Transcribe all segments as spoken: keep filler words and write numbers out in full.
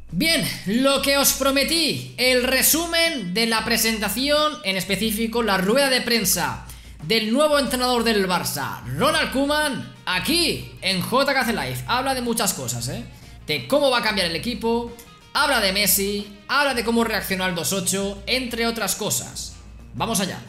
Bien, lo que os prometí, el resumen de la presentación, en específico la rueda de prensa del nuevo entrenador del Barça, Ronald Koeman, aquí en J K C Live. Habla de muchas cosas, ¿eh? De cómo va a cambiar el equipo, habla de Messi, habla de cómo reaccionó al dos ocho, entre otras cosas. Vamos allá.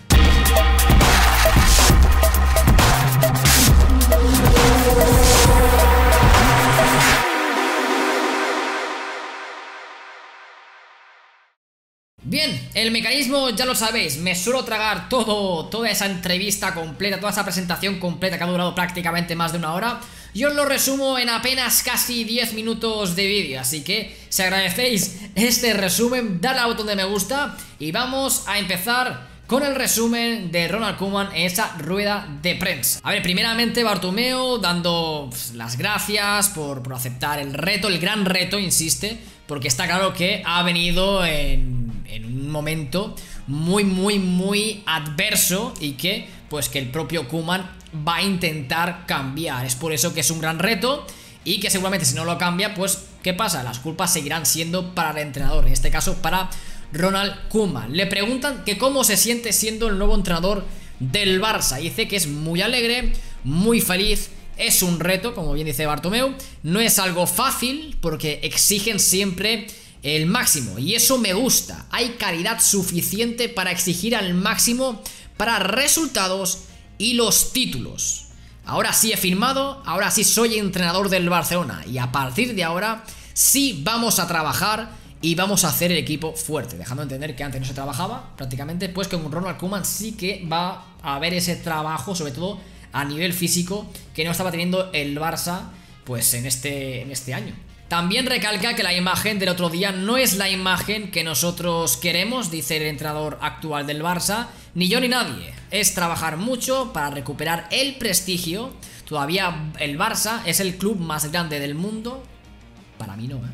Bien, el mecanismo ya lo sabéis, me suelo tragar todo, toda esa entrevista completa, toda esa presentación completa que ha durado prácticamente más de una hora. Yo os lo resumo en apenas casi diez minutos de vídeo, así que si agradecéis este resumen, dadle al botón de me gusta y vamos a empezar con el resumen de Ronald Koeman en esa rueda de prensa. A ver, primeramente Bartomeu dando pues, las gracias por, por aceptar el reto, el gran reto, insiste, porque está claro que ha venido en, en un momento muy, muy, muy adverso y que, pues, que el propio Koeman va a intentar cambiar. Es por eso que es un gran reto y que seguramente si no lo cambia, pues, ¿qué pasa? Las culpas seguirán siendo para el entrenador, en este caso para Ronald Koeman. Le preguntan que cómo se siente siendo el nuevo entrenador del Barça. Dice que es muy alegre, muy feliz. Es un reto, como bien dice Bartomeu. No es algo fácil porque exigen siempre el máximo y eso me gusta. Hay calidad suficiente para exigir al máximo para resultados y los títulos. Ahora sí he firmado, ahora sí soy entrenador del Barcelona y a partir de ahora sí vamos a trabajar y vamos a hacer el equipo fuerte, dejando de entender que antes no se trabajaba prácticamente, pues con Ronald Koeman sí que va a haber ese trabajo, sobre todo a nivel físico, que no estaba teniendo el Barça pues en este, en este año. También recalca que la imagen del otro día no es la imagen que nosotros queremos, dice el entrenador actual del Barça, ni yo ni nadie. Es trabajar mucho para recuperar el prestigio. Todavía el Barça es el club más grande del mundo. Para mí no, ¿eh?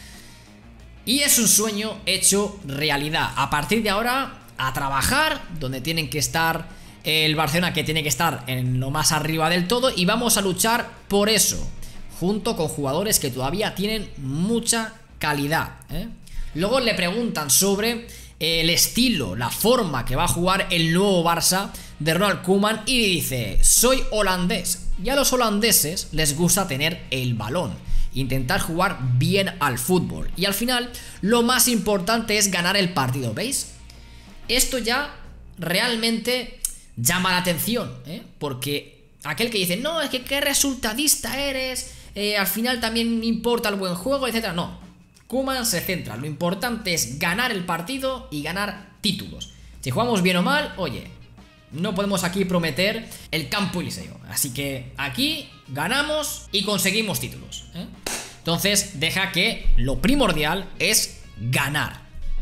Y es un sueño hecho realidad. A partir de ahora, a trabajar donde tienen que estar el Barcelona, que tiene que estar en lo más arriba del todo, y vamos a luchar por eso, junto con jugadores que todavía tienen mucha calidad, ¿eh? Luego le preguntan sobre el estilo, la forma que va a jugar el nuevo Barça de Ronald Koeman y dice: soy holandés y a los holandeses les gusta tener el balón, intentar jugar bien al fútbol y al final lo más importante es ganar el partido. ¿Veis? Esto ya realmente llama la atención, ¿eh? Porque aquel que dice, no, es que qué resultadista eres, eh, al final también importa el buen juego, etcétera. No, Koeman se centra, lo importante es ganar el partido y ganar títulos. Si jugamos bien o mal, oye, no podemos aquí prometer el campo Eliseo. Así que aquí ganamos y conseguimos títulos, ¿eh? Entonces deja que lo primordial es ganar.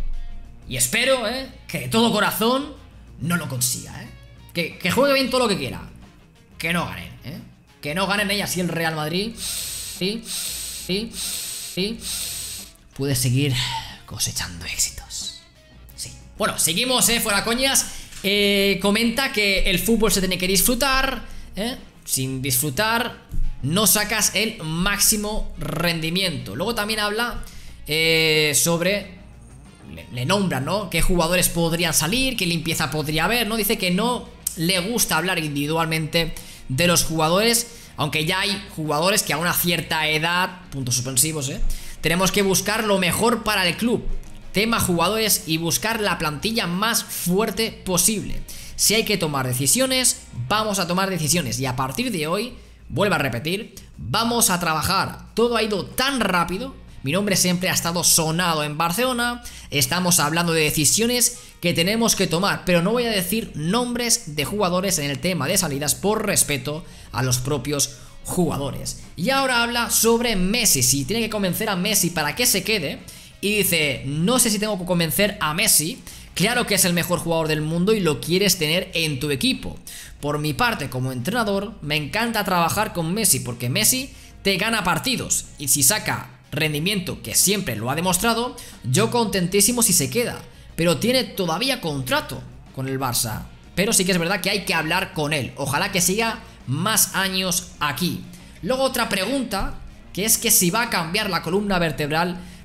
Y espero, ¿eh?, que de todo corazón no lo consiga, ¿eh? Que, que juegue bien todo lo que quiera. Que no ganen, ¿eh? Que no ganen ella, así el Real Madrid sí, sí, sí puede seguir cosechando éxitos. Sí. Bueno, seguimos, ¿eh? Fuera coñas. Eh, comenta que el fútbol se tiene que disfrutar, ¿eh? Sin disfrutar no sacas el máximo rendimiento. Luego también habla eh, sobre, le, le nombra, ¿no?, qué jugadores podrían salir, qué limpieza podría haber, ¿no? Dice que no le gusta hablar individualmente de los jugadores, aunque ya hay jugadores que a una cierta edad, puntos suspensivos, ¿eh?, tenemos que buscar lo mejor para el club. Tema jugadores y buscar la plantilla más fuerte posible. Si hay que tomar decisiones, vamos a tomar decisiones. Y a partir de hoy, vuelvo a repetir, vamos a trabajar. Todo ha ido tan rápido. Mi nombre siempre ha estado sonado en Barcelona. Estamos hablando de decisiones que tenemos que tomar, pero no voy a decir nombres de jugadores en el tema de salidas por respeto a los propios jugadores. Y ahora habla sobre Messi, si tiene que convencer a Messi para que se quede. Y dice, no sé si tengo que convencer a Messi. Claro que es el mejor jugador del mundo y lo quieres tener en tu equipo. Por mi parte, como entrenador, me encanta trabajar con Messi porque Messi te gana partidos y si saca rendimiento, que siempre lo ha demostrado, yo contentísimo si se queda. Pero tiene todavía contrato con el Barça. Pero sí que es verdad que hay que hablar con él. Ojalá que siga más años aquí. Luego otra pregunta, que es que si va a cambiar la columna vertebral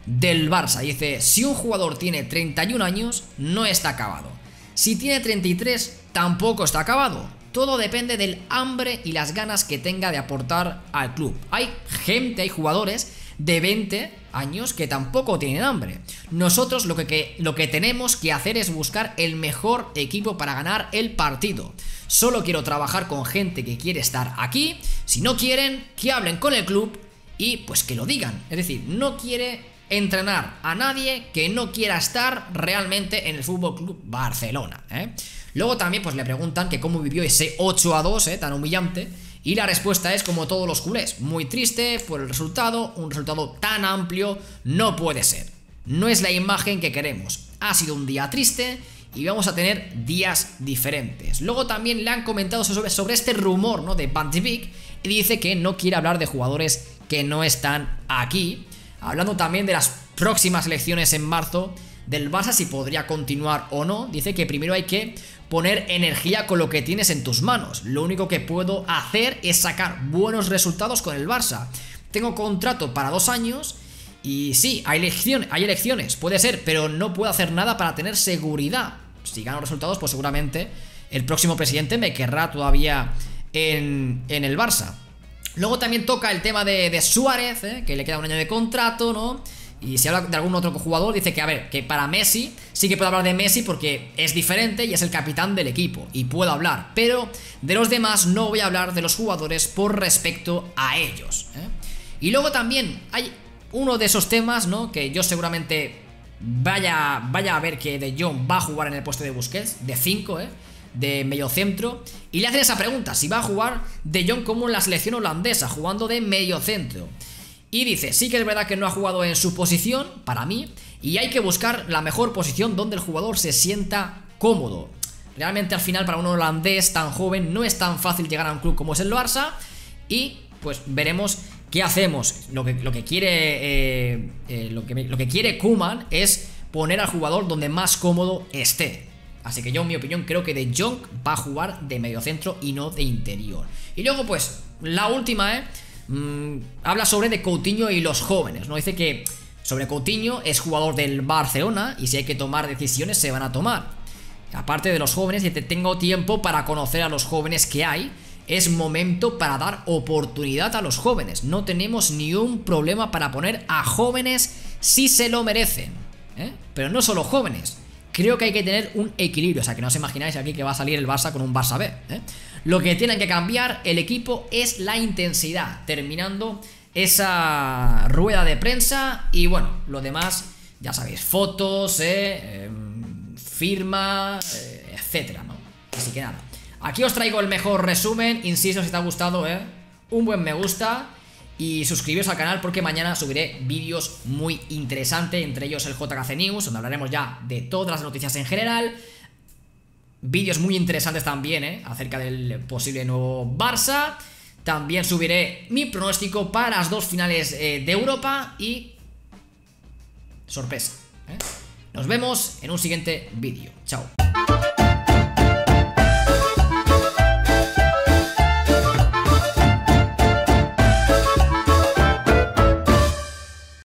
del Barça. Dice, si un jugador tiene treinta y un años, no está acabado. Si tiene treinta y tres, tampoco está acabado. Todo depende del hambre y las ganas que tenga de aportar al club. Hay gente, hay jugadores de veinte años que tampoco tienen hambre. Nosotros lo que, que, lo que tenemos que hacer es buscar el mejor equipo para ganar el partido. Solo quiero trabajar con gente que quiere estar aquí. Si no quieren, que hablen con el club y pues que lo digan. Es decir, no quiere entrenar a nadie que no quiera estar realmente en el F C Barcelona, ¿eh? Luego también pues le preguntan que cómo vivió ese ocho a dos, ¿eh? Tan humillante. Y la respuesta es como todos los culés, muy triste por el resultado, un resultado tan amplio no puede ser. No es la imagen que queremos. Ha sido un día triste y vamos a tener días diferentes. Luego también le han comentado sobre, sobre este rumor, ¿no?, de Van de Beek, y dice que no quiere hablar de jugadores que no están aquí. Hablando también de las próximas elecciones en marzo del Barça, si podría continuar o no. Dice que primero hay que poner energía con lo que tienes en tus manos. Lo único que puedo hacer es sacar buenos resultados con el Barça. Tengo contrato para dos años y sí, hay elecciones, hay elecciones, puede ser, pero no puedo hacer nada para tener seguridad. Si gano resultados, pues seguramente el próximo presidente me querrá todavía en, en el Barça. Luego también toca el tema de, de Suárez, ¿eh? Que le queda un año de contrato, ¿no? Y si habla de algún otro jugador, dice que, a ver, que para Messi sí que puedo hablar de Messi porque es diferente y es el capitán del equipo y puedo hablar, pero de los demás no voy a hablar de los jugadores por respecto a ellos, ¿eh? Y luego también hay uno de esos temas, ¿no?, que yo seguramente vaya, vaya a ver que De Jong va a jugar en el puesto de Busquets, de cinco, ¿eh?, de mediocentro, y le hacen esa pregunta, si va a jugar De Jong como en la selección holandesa, jugando de mediocentro. Y dice, sí que es verdad que no ha jugado en su posición, para mí, y hay que buscar la mejor posición donde el jugador se sienta cómodo. Realmente al final para un holandés tan joven no es tan fácil llegar a un club como es el Barça, y pues veremos qué hacemos. Lo que, lo que quiere eh, eh, lo, que, lo que quiere Koeman es poner al jugador donde más cómodo esté. Así que yo, en mi opinión, creo que De Jong va a jugar de mediocentro y no de interior. Y luego pues, la última, eh Mm, habla sobre de Coutinho y los jóvenes, ¿no? Dice que sobre Coutinho es jugador del Barcelona y si hay que tomar decisiones se van a tomar. Aparte de los jóvenes, dice, tengo tiempo para conocer a los jóvenes que hay. Es momento para dar oportunidad a los jóvenes. No tenemos ni un problema para poner a jóvenes si se lo merecen, ¿eh? Pero no solo jóvenes. Creo que hay que tener un equilibrio. O sea, que no os imagináis aquí que va a salir el Barça con un Barça B, ¿eh? Lo que tienen que cambiar el equipo es la intensidad, terminando esa rueda de prensa. Y bueno, lo demás, ya sabéis, fotos, eh, eh, firma, eh, etcétera, ¿no? Así que nada, aquí os traigo el mejor resumen. Insisto, si te ha gustado, eh, un buen me gusta y suscribiros al canal porque mañana subiré vídeos muy interesantes, entre ellos el J K C News, donde hablaremos ya de todas las noticias en general. Vídeos muy interesantes también, ¿eh?, acerca del posible nuevo Barça. También subiré mi pronóstico para las dos finales eh, de Europa y sorpresa, ¿eh? Nos vemos en un siguiente vídeo. Chao.